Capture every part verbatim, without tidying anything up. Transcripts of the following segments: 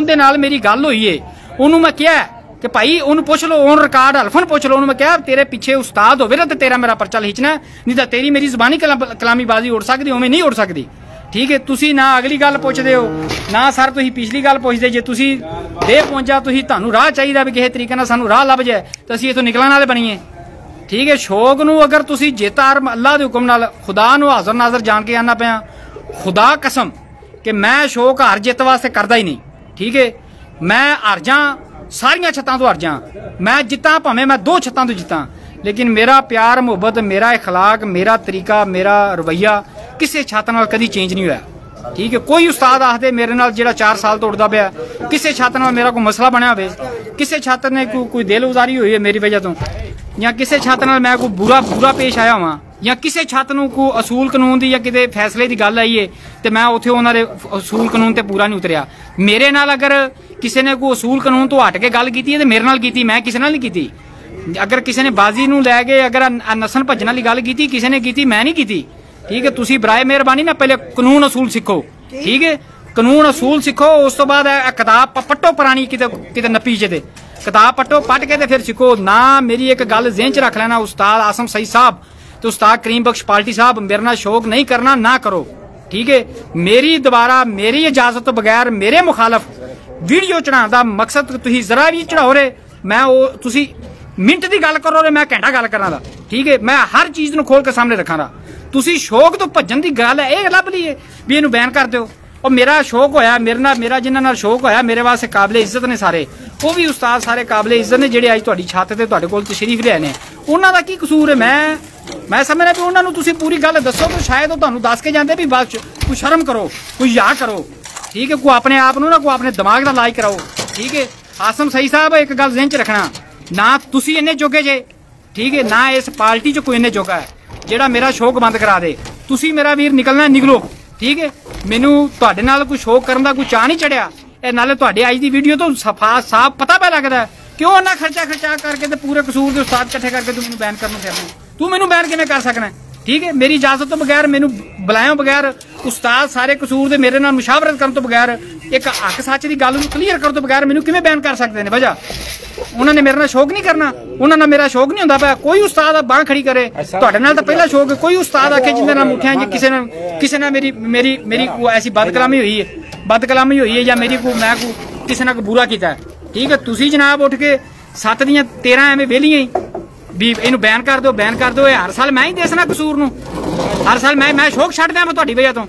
ਉਹਦੇ ਨਾਲ ਮੇਰੀ ਗੱਲ ਹੋਈ ਏ, ਉਹਨੂੰ मैं ਕਿਹਾ कि भाई उन्होंने पुछ लो, ऑन रिकॉर्ड हल्फन पुछ लो, उन्होंने क्या तेरे पीछे उस्ताद होवे ना तो तेरा मेरा पर्चा लिखना, नहीं तो तेरी मेरी जबानी कलामीबाजी उड़ सकती, उवें नहीं उड़ सकती। ठीक है, तुसी ना अगली गल पुछदे हो ना सर तुसी पिछली गल पुछदे, जे तुसी दे पहुंचा तुसी तुहानू राह चाहिए भी किसी तरीके नाल सानू राह लभ जाए तो असीं इथों निकलण वाले बनीए। ठीक है, शौक नू अगर तुसी जेतार अल्लाह दे हुक्म नाल खुदा नू हाज़र नाज़र जान के आना पिया, खुदा कसम कि मैं शौक हार जित वास्ते करदा ही नहीं। ठीक है, मैं हार जा सारिया छत्तां तो हार जा, मैं जिता भावें मैं दो छत्तां तो जिता, लेकिन मेरा प्यार मुहब्बत मेरा इखलाक मेरा तरीका मेरा रवैया किसी छत नाल कदी चेंज नहीं होया। ठीक है, कोई उस्ताद आखदे मेरे नाल जेड़ा चार साल तो उड़दा पिया किसी छत नाल मेरा कोई मसला बनया होवे, किसी छत ने कोई कोई दिल उजारी हुई है मेरी वजह तो, या किसी छत नाल मैं कोई बुरा बुरा पेश आया होवां, या किसी छत नूं कोई असूल कानून दी या किते फैसले दी गल आई है तो मैं उत्थे उन्हां दे असूल कानून ते पूरा नहीं उतरिया। मेरे नाल अगर किसी ने कोई असूल कानून तो हट के गल की है तो मेरे नाल कीती, मैं किसी नाल नहीं कीती। अगर किसी ने बाजी नूं लै के अगर नसन भजन वाली गल की किसी ने की, मैं नहीं की। ठीक है, तुसी बराए मेहरबानी ना पहले कानून असूल सीखो। ठीक है, कानून असूल सीखो, उस तो बाद किताब पट्टो पुरानी किते किते नपी जे किताब पट्टो पट के फिर सीखो ना। मेरी एक गल ज़हन च रख लेना, उस्ताद आसम सईद साहब तो उस्ताद करीम बख्श पार्टी साहब मेरे ना शौक नहीं करना ना करो। ठीक है, मेरी दोबारा मेरी इजाजत तो बगैर मेरे मुखालफ वीडियो चढ़ाने का मकसद तुसी जरा भी चढ़ाओ रे, मैं वो तुसी मिनट की गल करो रे, मैं घंटा गल करा दा। ठीक है, मैं हर चीज नूं खोल के सामने रखा दा। तुसी शौक तो भजन की गल है ये लभ लीए भी इनू बैन कर दो। और मेरा शौक होया मेरे नाल मेरा जिन्हां नाल शौक होया मेरे वास्ते काबिले इज्जत ने सारे, वो भी उस्ताद सारे काबिले इज्जत ने जेडे अज तुहाडी छत ते तुहाडे कोल तशरीफ लिआए ने। उन्हां दा की कसूर है? मैं मैं समझना भी उन्हां नूं तुसी पूरी गल दसो तो शायद वो तुहानूं दस के जांदे भी बस कोई शर्म करो कोई या करो। ठीक है, कोई अपने आप नूं ना कोई अपने दिमाग दा इलाज कराओ। ठीक है, आसम सईद साहब एक गल ज़हन च रखना, ना तुसी इन्ने जोगे जे, ठीक है, ना इस पार्टी च कोई इन्ने जोगा है जेड़ा मेरा शौक बंद करा दे। तुसी मेरा वीर निकलना निकलो। ठीक है, मैनू तुहाडे नाल कोई शौक करन दा कोई चाह नहीं चढ़िया। ए नाले तुहाडे अज दी वीडियो तो सफा साफ पता पै लगदा क्यों ना खर्चा खर्चा करके ते पूरे कसूर दे उस्ताद इकट्ठे करके तू मैनू बैन करना फिरना, तू मैनू बैन किवें कर सकना? ठीक है, मेरी इजाजत तो बगैर मैनू बुलाए बगैर उस्ताद सारे कसूर दे मेरे नाल मुशावरत करन तो बगैर एक हक सच की गल क्लीयर करन तो बगैर मैनू किवें बैन कर सकते हैं? वजह उन्होंने मेरे नाल शौक नहीं करना, उन्होंंने मेरा शौक नहीं होंदा। कोई उस्ताद बांह खड़ी करे तुहाडे नाल तां पहला शौक है। कोई उस्ताद आखे जिंदे नाल उठिया जी किसी ने किसी ने मेरी मेरी मेरी ऐसी बदकलामी हुई है बदकलामी हुई है या मेरी को मैं को किसी ने बुरा किया है। ठीक है, तुसी जनाब उठ के सत्त दियां तेरह एवें वेलियां भी इनू बैन कर दो बैन कर दो। हर साल मैं ही दसना कसूर नूं, हर साल मैं मैं शौक छड्ड दियां मैं तुहाडी वजह तो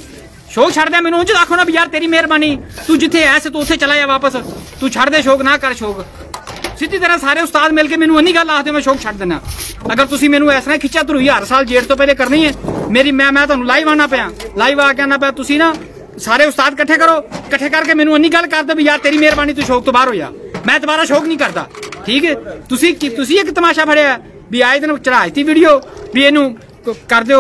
शौक छड्ड दियां। मैनूं उंज आखो ना भी यार तेरी मेहरबानी तू जिथे ऐसे तू उत्थे चला जा वापस, तू छड्ड दे शौक ना कर शौक। सीधी तरह सारे उस्ताद मिल के मैनूं इन्नी गल आखदे मैं शौक छड्ड देना। अगर तुसी मैनूं इस तरह खिच्चा धरुई हर साल जेठ तो पहले करनी है मेरी मैं मैं तुहानूं लाइव आना पिया लाइव आके आना पिया तुसी ना सारे उस्ताद इकट्ठे करो, इकट्ठे करके मैनूं इन्नी गल कर दो भी यार तेरी मेहरबानी तू शौक तो बाहर हो जा, मैं दोबारा शौक नहीं करता। ठीक है, तुसी तुसी एक तमाशा फड़िया भी आए दिन चढ़ाई थी वीडियो भी इनू कर दो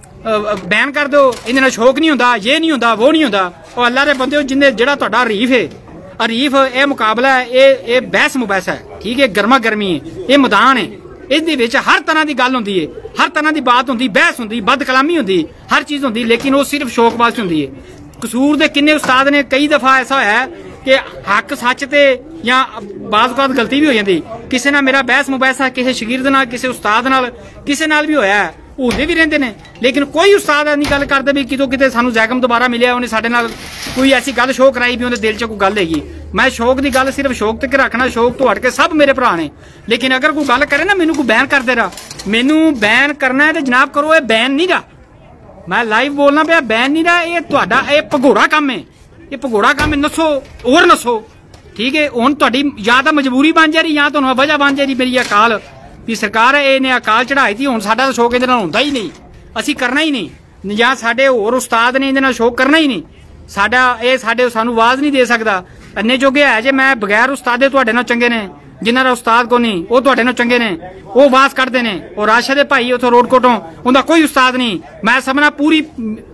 बैन कर दो, इन्हें शौक नहीं होंदा ये नहीं होंदा वो नहीं होंदा। और अल्लाह दे बंदे जिन्हें जेड़ा तुहाडा हरीफ है हरीफ ये मुकाबला है ये ये बहस मुबैसा है। ठीक है, गर्मा गर्मी है ये मैदान है, इस हर तरह की गल होंदी है, हर तरह की बात होंदी, बहस होंदी, बद कलामी होंदी, हर चीज होंदी, लेकिन वो सिर्फ शौक वास्ते होंदी है। कसूर दे किन्ने उस्ताद ने कई दफा ऐसा होया कि हक सच ते या बाज़ औक़ात गलती भी हो जाती, किसी नाल मेरा बहस मुबैसा किसी शगीर्द नाल किसी उस्ताद नाल किसी नाल भी होया होंदे भी रहिंदे ने, लेकिन कोई उस्ताद नहीं गल करदे भी कितों किते सानू जैगम दोबारा मिलिया उन्हें साडे नाल कोई ऐसी गल शो कराई भी उन्हें दिल च कोई गल हैगी। मैं शौक की गल सिर्फ शौक तक रखना, शौक तो हट के सब मेरे भरा ने, लेकिन अगर कोई गल करे ना मैनू कोई बैन कर दे रहा मैनू बैन करना है तो जनाब करो, ये बैन नहीं रहा, मैं लाइव बोलना पाया बैन नहीं रहा, ये तुहाडा ये भगोड़ा काम है, ये भगोड़ा काम है, नसो और नसो। ठीक है, हुण तुहाडी या तो मजबूरी बन जा रही या तुहानूं वजह बन जा रही मेरी अकाल भी सरकार इन्हें अकाल चढ़ाई थी, हुण साडा तो शौक इहदे नाल हुंदा ही नहीं, असीं करना ही नहीं, या साडे होर उस्ताद ने इहदे नाल शौक करना ही नहीं, साडा ये साडे सानूं आवाज़ नहीं दे सकदा। अन्ने जोगे है जे मैं बगैर उस्तादे तुहाडे नाल चंगे ने, जिन्हां दा उस्ताद को नहीं वो तुहाडे नाल चंगे ने, वो आवाज़ कढदे ने, और राशे दे भाई उत्थों रोडकोटों उनका कोई उस्ताद नहीं। मैं समझना पूरी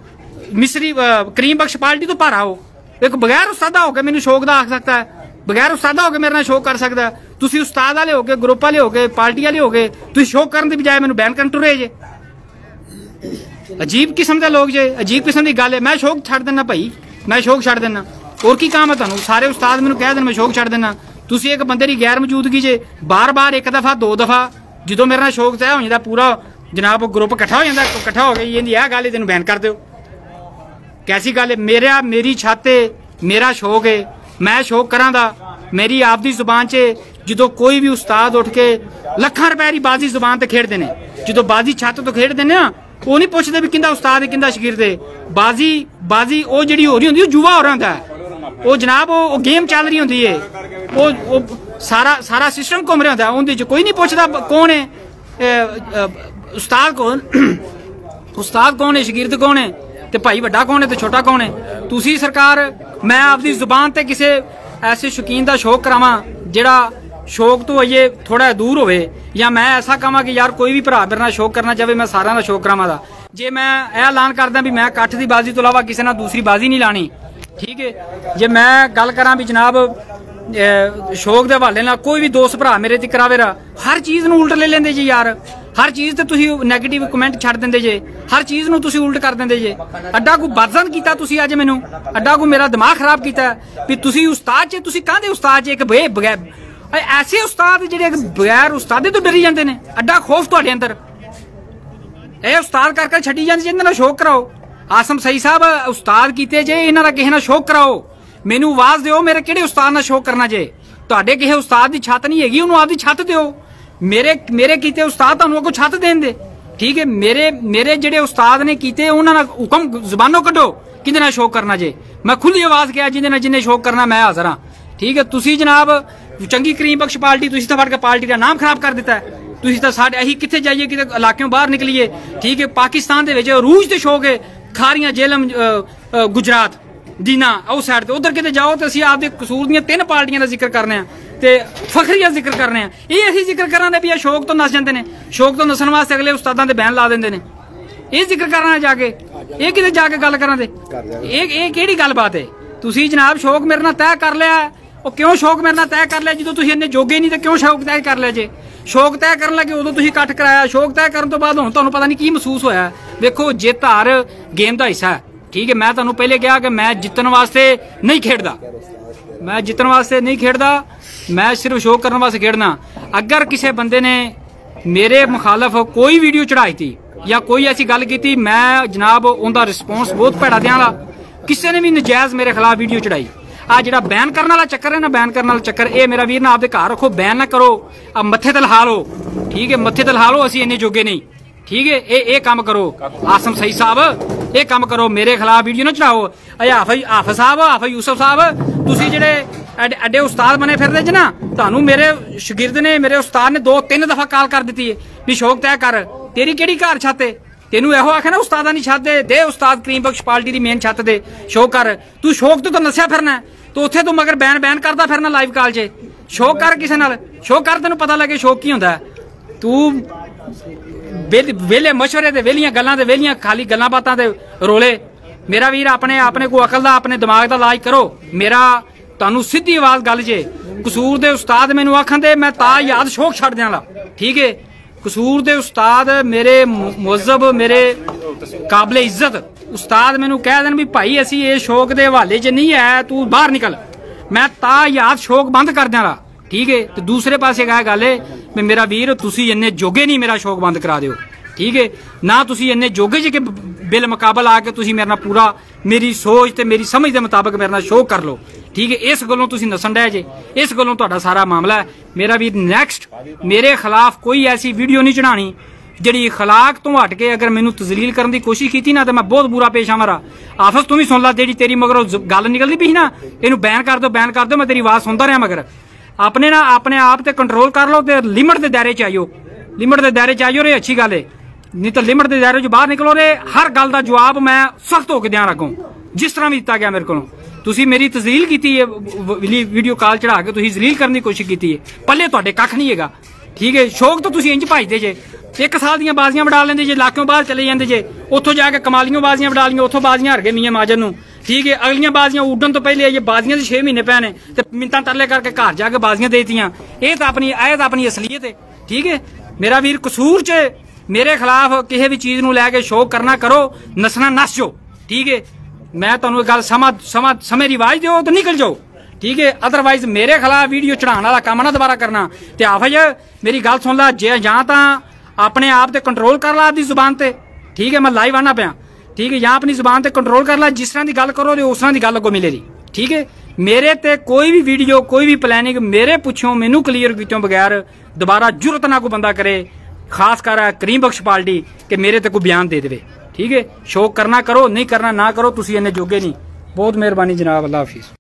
मिसरी करीम बख्श पार्टी तो भारा हो, एक बगैर उस्तादा होकर मैनूं शौक दा आख सकता है, बगैर उस्तादा होकर मेरे नाल शौक कर सकता है। तुसीं उस्ताद वाले हो गए, ग्रुप वाले हो गए, पार्टी वाले हो गए, तुसीं शौक करन दी बजाय मैनूं बैन करन टुरे जे। अजीब किस्म के लोग जे, अजीब किस्म की गल है। मैं शौक छड्ड देना भाई, मैं शौक छड्ड देना, और की काम है तुहानू? सारे उस्ताद मैनू कह देन मैं शौक छड्ड देना, तुसीं एक बंदे की गैर मौजूदगी च बार बार एक दफा दो दफा जो मेरे नाल शौक तय हो जाता पूरा जनाब ग्रुप इकट्ठा हो जाता, इकट्ठा हो गई यह गल तेन बैन कर दो। कैसी गल है? मेरा मेरी छत है, मेरा शौक है, मैं शौक करा दा, मेरी आपदी जुबान च जो कोई भी उस्ताद उठ के लखां रुपए की बाजी जुबान ते खेडते हैं, जो बाजी छत तो खेडते हैं ना वो नहीं पूछते भी किंदा उस्ताद है किंदा शकीर है। बाजी बाजी वो जी हो रही होंगी जुआ हो रहा होंदा है, वो जनाब वो गेम चल रही होंगी है, वो वो सारा सारा सिस्टम घूम रहा होंदा है, उनदे कोई नहीं पूछता कौन है उस्ताद कौन उस्ताद कौन है, शकीरद कौन है, ते भाई वड्डा कौन है, ते छोटा कौन है। तुसी सरकार मैं आपकी जुबान ते किसी ऐसे शौकीन का शौक करावां जेड़ा शौक तो अजे थोड़ा दूर होवे, या मैं ऐसा कहां कि यार कोई भी भरा मेरे नाल शौक करना चाहे मैं सारा का शौक करावां दा। जे मैं यह ऐलान करदा भी मैं कट्ठ की बाजी तो इलावा किसी नाल दूसरी बाजी नहीं लानी, ठीक है। जे मैं गल करा भी जनाब शौक के हवाले नाल कोई भी दोस्त भरा मेरे तक आवे हर चीज़ नूं उल्ट ले लेंदे जी यार, हर चीज़ ते तुसी नैगेटिव कमेंट छड्ड दिंदे जे, हर चीज़ नूं तुसी उल्ट कर दिंदे जे। अड्डा को बदजन कीता तुसी अज मैनू, अड्डा को मेरा दिमाग खराब कीता भी तुसी उस्ताद च तुसी काहदे उस्ताद च एक बे बगैर ऐसे उस्ताद जिहड़े बगैर उस्तादे तो डरी जाते हैं। अड्डा खौफ तुहाडे अंदर ए उस्ताद करके छड्डी जांदे जिन्हां नाल शौक कराओ। आसम सही साहब उस्ताद कीते जे, इन्हां दा किसे नाल शौक कराओ, मैनू आवाज़ दिओ मेरे किहड़े उस्ताद नाल शौक करना जे। तुहाडे किसे उस्ताद दी छत नहीं हैगी, उन्होंने आपदी छत दिओ। मेरे मेरे कीते उस्ताद तुहानू अगों छत देण दे, ठीक है। मेरे मेरे जिहड़े उस्ताद ने कीते उन्हां नाल हुक्म जुबानों कड्डो किहदे नाल शौक करना जे। मैं खुली आवाज़ कहा जिहदे नाल जिन्ने शौक करना मैं हाज़र हाँ, ठीक है। तुसी जनाब चंगी करीम बख्श पार्टी तुसी तो फड़ के पार्टी का नाम खराब कर दिता है। तुसी तो साडे अहीं कित्थे जाइए किते इलाकों बाहर निकलीए, ठीक है। पाकिस्तान दे विच रूज ते शौक है, खारियां जेलम गुजरात दीना उस साइड ते उधर किते जाओ तो असीं आपदे कसूर दीयां तीन पार्टियां दा जिक्र करने आ ते फखरिया जिक्र करने आ। ये असीं जिक्र कराने भी शौक तो नस जाते हैं, शौक तो नसन वास्ते अगले उस्तादां दे बैन ला देंदे ने। ये जिक्र करना जाके ये किते जाके गल करां दे ये केड़ी गल बात है? तुसी जनाब शौक मेरे नाल तय कर लिया, ਉਹ क्यों शौक मेरे नाल तय कर लिया जो तुसीं इन्ने जोगे नहीं तो क्यों शौक तय कर लिया जे? शौक तय करन लगे उदों तुसीं इकट्ठ कराया, शौक तय करन तो बाद हुण तुहानूं पता नहीं की महसूस होया। देखो जित हार गेम का हिस्सा है, ठीक है। मैं तुहानूं पहले कहा कि मैं जितन वास्ते नहीं खेडदा, मैं जितन वास्ते नहीं खेडदा, मैं सिर्फ शौक करने वास्ते खेडना। अगर किसी बंदे ने मेरे मुखालफ कोई वीडियो चढ़ाई थी या कोई ऐसी गल की, मैं जनाब उनका रिस्पॉन्स बहुत भैड़ा देंगा। किसी ने भी नजायज़ मेरे खिलाफ वीडियो चढ़ाई, आ जिहड़ा बैन करने वाला चक्कर है ना, बैन करने वाला चक्कर ये मेरा वीर ना आपदे घर रखो, बैन ना करो, अब मत्थे ते लहा लो, ठीक है। मत्थे ते लहा लो, असीं इन्ने जोगे नहीं, ठीक है। ये ये काम करो आसम सही साहब, ये काम करो, मेरे खिलाफ वीडियो ना चढ़ाओ। हाफिज हाफिज साहब हाफिज यूसुफ साहब तुसीं जिहड़े अड्डे उस्ताद बने फिरदे ज ना, तुहानूं मेरे शगिर्द ने मेरे उस्ताद ने दो तीन दफा कॉल कर दी है भी शौक तय कर, तेरी केड़ी घर छत है? तेनू एहो आखे ना उस्तादा दी छत दे, दे उस्ताद करीम बख्श पार्टी दी मेन छत दे, शौक कर। तू शौक तो नस्या फिरना है तो उत्थे तू मगर बैन बैन करदा फिरना लाइव कॉल च। शौक कर किसे नाल शौक कर, तेनू पता लगे शौक की हुंदा है। तू वेले मशवरे ते वेलियां गल्लां ते वेलियां खाली गल्लां बातां ते रोले। मेरा वीर अपने अपने को अकल दा अपने दिमाग दा इलाज करो। मेरा तुहानू सीधी आवाज गल जे, कसूर दे उस्ताद मैनू आखन दे मैं ता याद शौक छड्ड देना, ठीक है। कसूर दे उस्ताद मेरे मुअज्जब मेरे काबिले इज्जत उस्ताद मैनू कह देन भी भाई असी ये शौक दे हवाले च नहीं है, तू बाहर निकल, मैं ता याद शौक बंद कर देना, ठीक है। तो दूसरे पासे कह गल है मेरा वीर तुसी इन्ने जोगे नहीं मेरा शौक बंद करा दिओ, ठीक है ना। तुसी इन्ने जोगे जे कि बिल मुकाबल आके तुसी मेरे नाल पूरा मेरी सोच ते मेरी समझ के मुताबिक मेरे नाल शौक कर लो, ठीक है। इस गलों तुसी नसन डे जे, इस गलों तुहाडा सारा मामला है। मेरा वीर नैक्सट मेरे खिलाफ कोई ऐसी वीडियो नहीं चढ़ानी जिहड़ी अखलाक तो हट के अगर मैनू तजलील करने की कोशिश की ना तो मैं बहुत बुरा पेश आवारा। आफस तू भी सुन ला, जी तेरी मगर गल निकलती पी ना, इनू बैन कर दो बैन कर दो, मैं तेरी आवाज सुनता रहा। मगर अपने ना अपने आप ते कंट्रोल कर लो, ते लिमिट के दायरे च आइयो, लिमिट के दायरे च आइयो रे, अच्छी गल है। नहीं तो लिमिट के दायरे च बाहर निकलो रे। हर गल का जवाब मैं सख्त होकर दें रखूँ जिस तरह भी दिता गया मेरे को। तुसी मेरी तजलील की है, वीडियो कॉल चढ़ा के तुसी जलील करने की कोशिश की है, पल्ले तुहाडे कख नहीं हैगा, ठीक है। शौक तो तुसी इंज भजदे जे, एक साल दियां बाजियां वडा लेंदे जे, लाखों बाहर चले जांदे जे, उथों जाके कमालियों बाजियां वडा लियां, उथों बाजियां हार गए मियां माजन नूं, ठीक है। अगलियां बाजियां उड्डन तो पहले ये बाजियां छे महीने पैने ते मिंतां तरले करके घर जाके बाजियां देतियां। ये तो अपनी ये तो अपनी असलीयत है, ठीक है। मेरा वीर कसूर च मेरे खिलाफ किसी भी चीज नूं लैके शौक करना करो, नसना नस जो, ठीक है। मैं तुहानू गल समा समा समय रिवाज दो तो निकल जाओ, ठीक है। अदरवाइज मेरे खिलाफ वीडियो चढ़ाने वाला काम ना दोबारा करना। ते आफज मेरी गल सुन ला, जे जां तां अपने आप ते कंट्रोल कर ला अपनी जुबान ते, ठीक है। मैं लाइव आना पाया, ठीक है। यहाँ अपनी जुबान ते कंट्रोल कर ला, जिस तरह की गल करो उस तरह की गल अगों मिलेगी, ठीक है। मेरे ते कोई भी वीडियो कोई भी प्लैनिंग मेरे पुछों मैनू क्लीयर कितों बगैर दोबारा जुरत ना कोई बंदा करे, खास कर करीम बख्श पार्टी कि मेरे ते कोई बयान दे दे, ठीक है। शौक करना करो, नहीं करना ना करो, तुसी इन्ने जोगे नहीं। बहुत मेहरबानी जनाब, अल्लाह हाफिज़।